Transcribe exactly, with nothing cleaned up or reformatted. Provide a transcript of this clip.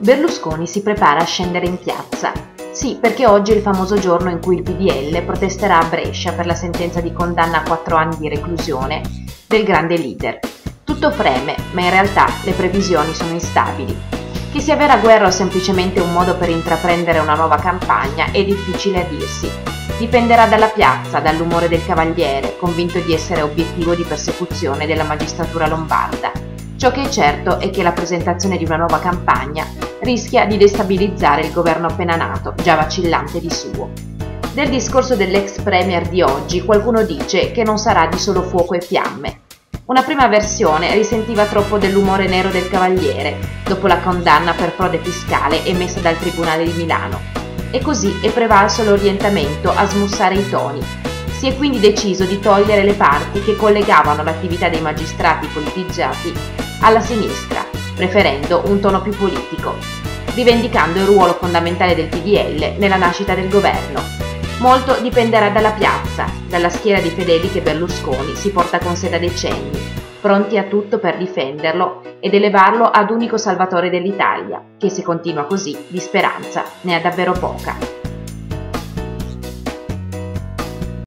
Berlusconi si prepara a scendere in piazza. Sì, perché oggi è il famoso giorno in cui il P D L protesterà a Brescia per la sentenza di condanna a quattro anni di reclusione del grande leader. Tutto preme, ma in realtà le previsioni sono instabili. Che sia vera guerra o semplicemente un modo per intraprendere una nuova campagna è difficile a dirsi. Dipenderà dalla piazza, dall'umore del cavaliere, convinto di essere obiettivo di persecuzione della magistratura lombarda. Ciò che è certo è che la presentazione di una nuova campagna rischia di destabilizzare il governo appena nato, già vacillante di suo. Del discorso dell'ex premier di oggi qualcuno dice che non sarà di solo fuoco e fiamme. Una prima versione risentiva troppo dell'umore nero del cavaliere, dopo la condanna per frode fiscale emessa dal Tribunale di Milano. E così è prevalso l'orientamento a smussare i toni. Si è quindi deciso di togliere le parti che collegavano l'attività dei magistrati politizzati alla sinistra, preferendo un tono più politico, rivendicando il ruolo fondamentale del P D L nella nascita del governo. Molto dipenderà dalla piazza, dalla schiera di fedeli che Berlusconi si porta con sé da decenni, pronti a tutto per difenderlo ed elevarlo ad unico salvatore dell'Italia, che se continua così di speranza ne ha davvero poca.